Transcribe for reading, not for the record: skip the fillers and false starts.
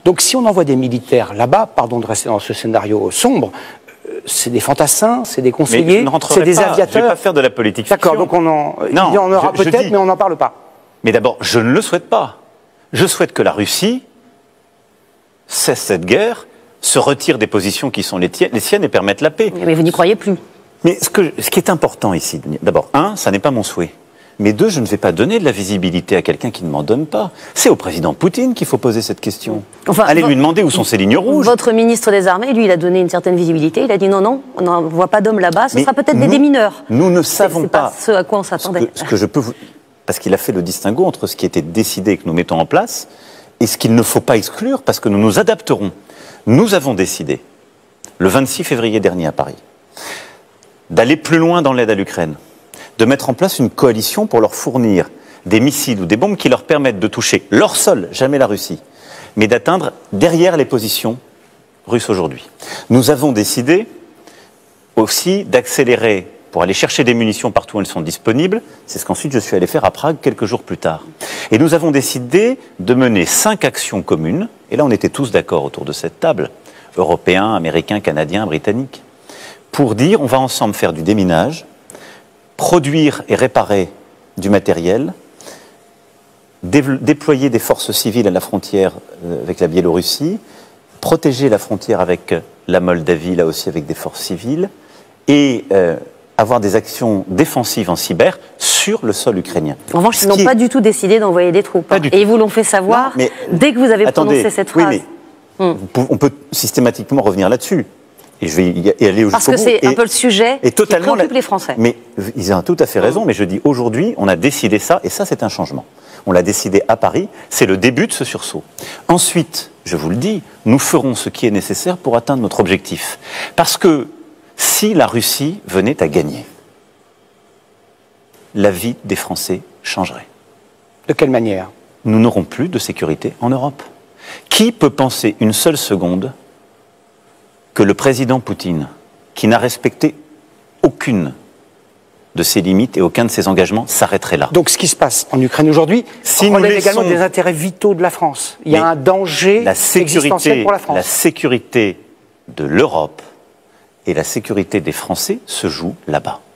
Donc si on envoie des militaires là-bas, pardon de rester dans ce scénario sombre, c'est des fantassins, c'est des conseillers, c'est des aviateurs. Je ne vais pas faire de la politique fiction. D'accord, donc il y en aura peut-être, mais on n'en parle pas. Mais d'abord, je ne le souhaite pas. Je souhaite que la Russie cesse cette guerre, se retire des positions qui sont les siennes et permette la paix. Mais vous n'y croyez plus. Mais ce qui est important ici, d'abord, ça n'est pas mon souhait. Mais deux, je ne vais pas donner de la visibilité à quelqu'un qui ne m'en donne pas. C'est au président Poutine qu'il faut poser cette question. Enfin, allez lui demander où sont ses lignes rouges. Votre ministre des Armées, lui, il a donné une certaine visibilité. Il a dit non, on n'envoie pas d'hommes là-bas, ce sera peut-être des démineurs. Nous ne savons pas ce à quoi on s'attendait. Ce que je peux vous... Parce qu'il a fait le distinguo entre ce qui était décidé et que nous mettons en place et ce qu'il ne faut pas exclure parce que nous nous adapterons. Nous avons décidé, le 26 février dernier à Paris, d'aller plus loin dans l'aide à l'Ukraine, de mettre en place une coalition pour leur fournir des missiles ou des bombes qui leur permettent de toucher leur sol, jamais la Russie, mais d'atteindre derrière les positions russes aujourd'hui. Nous avons décidé aussi d'accélérer pour aller chercher des munitions partout où elles sont disponibles. C'est ce qu'ensuite je suis allé faire à Prague quelques jours plus tard. Et nous avons décidé de mener 5 actions communes, et là on était tous d'accord autour de cette table, Européens, Américains, Canadiens, Britanniques, pour dire on va ensemble faire du déminage, produire et réparer du matériel, déployer des forces civiles à la frontière avec la Biélorussie, protéger la frontière avec la Moldavie, là aussi avec des forces civiles, et avoir des actions défensives en cyber sur le sol ukrainien. En revanche, ils n'ont pas du tout décidé d'envoyer des troupes. Et ils vous l'ont fait savoir dès que vous avez prononcé cette phrase. Oui, mais on peut systématiquement revenir là-dessus. Et je vais y aller jusqu'au bout. Parce que c'est un peu le sujet qui préoccupe les Français. Mais ils ont tout à fait raison, mais je dis aujourd'hui, on a décidé ça, et ça c'est un changement. On l'a décidé à Paris, c'est le début de ce sursaut. Ensuite, je vous le dis, nous ferons ce qui est nécessaire pour atteindre notre objectif. Parce que si la Russie venait à gagner, la vie des Français changerait. De quelle manière? Nous n'aurons plus de sécurité en Europe. Qui peut penser une seule seconde que le président Poutine, qui n'a respecté aucune de ses limites et aucun de ses engagements, s'arrêterait là? Donc ce qui se passe en Ukraine aujourd'hui relève également des intérêts vitaux de la France. Il y a un danger existentiel pour la France. La sécurité de l'Europe et la sécurité des Français se joue là-bas.